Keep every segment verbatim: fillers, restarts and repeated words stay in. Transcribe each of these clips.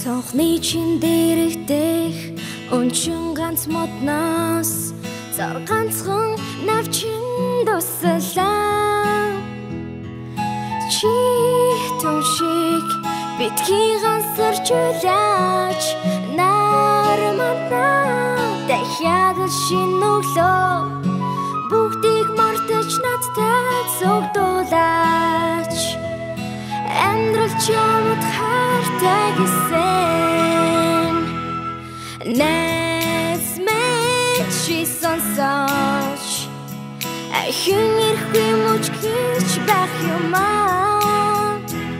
Сонхны чин дээрх өнчин ганц модноос зар ганцхан навчин дуслаа чи тушиг битгий гансарчулаач нармана дахиад шинөглөө бүгдийг мартаж надтай зүгдүүлээч амьдрал чамд хайртай гэсэн Näs мэд чи сонсооч ахин ирэхгүй мөч гэж байх юмаа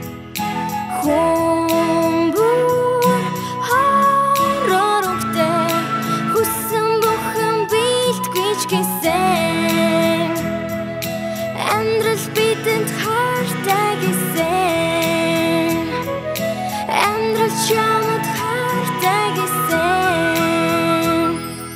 Хомбур харорогтэй хүссэн бүхэн бэлтгэж гэсэн Амьдрал бидэнд хайртай гэсэн Амьдрал чамд хайртай гэсэн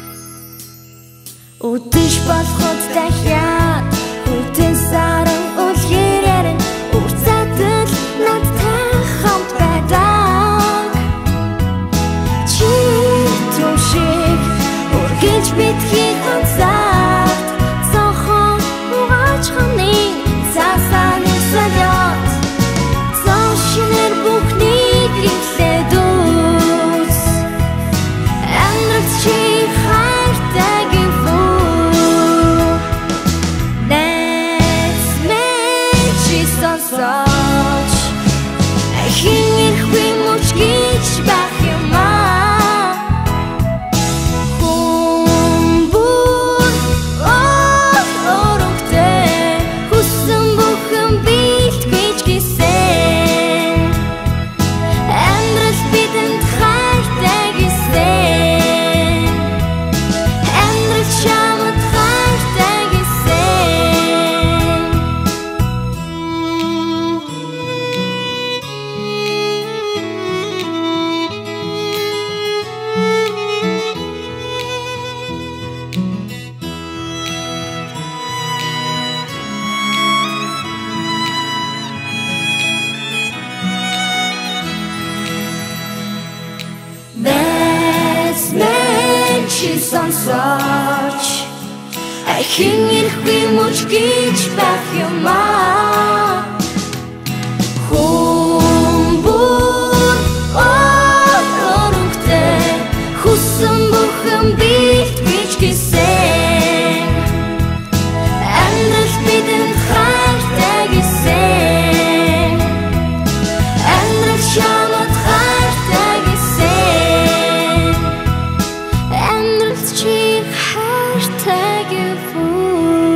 Үдэш болоход дахиад Хүтэн саран үлгэрэн Үрцатал надтай хамт байдаг Чи түшиг үргэлж битгий ганцаард Цонхон угааж ханыг цаасаны солиот Цон шинээр бүхнийг эхлээд үз Амьдрал чи хайртай гэвүү Näs мэд чи сонсооч Ахин ирэхгүй мөч гэж байх юмаа Хомбур орогтэй хүссэн бүхэн бэлтгэж гэсэн Амьдрал бидэнд хайртай гэсэн Амьдрал чамд хайртай гэсэн Näs мэд чи сонсооч Ахин ирэхгүй мөч гэж байх юмаа Хомбур орогтэй хүссэн бүхэн бэлтгэж гэсэн Амьдрал бидэнд хайртай гэсэн Амьдрал чамд хайртай гэсэн Амьдрал чи хайртай гэвүү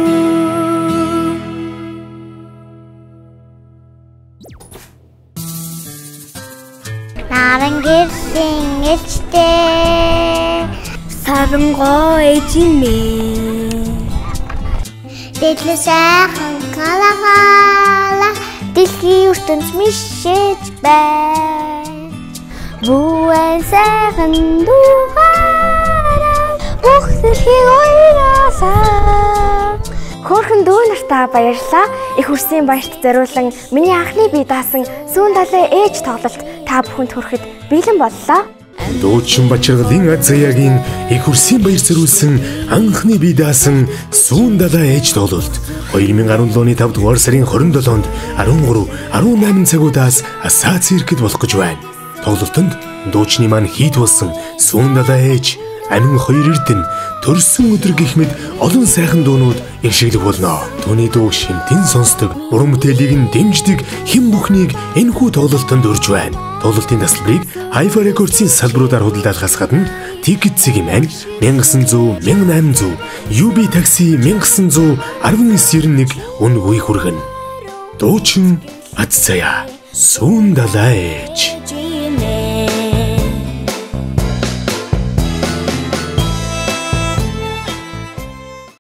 Нарангэрсэн эцтэй Сарангоо эжимээ Дэдлэ сайхан калахала Дэлхийн ертөнц мишэж бай Бүэн сайхан дуугараа Бүхсэрхийг уйраасаа Хөөрхөн дүү нартаа баярлалаа. Их хүрсэн баярт зориулан миний анхны бие даасан сүүн далай ээж тоглолт та бүхэнд хүрэхэд бэлэн боллоо. Дуучин Бачиргалын аз заяагийн их хүрсэн баяр зориулсан анхны бие даасан сүүн далай ээж тоглолт две тысячи десять оны петр дугаар сарын двадцать седьмонд арван гурав арван найман цагуудаас Асаа циркэд болох гэж байна. Тоглолтод дуучны маань хийд болсон сүүн далай ээж амин хоёр эрдэнэ төрсөн өдөр гэх мэд олон сайхан дуунууд иршиглэх болно. Түүний дуу шимтэн сонсдог, уран бүтээлийг нь дэмждэг хэн бүхнийг энэхүү тоглолтод урьж байна. Тоглолтын тасалбарыг Hi-Fi Records-ийн салбаруудаар худалдаалахаас гадна Ticket Segment мянга зуун, мянга найман зуун, ю би такси мянга зуун арван девять девяносто один үнэгүй хүргэнэ. Дуучин аз заяа сүүн далай ээж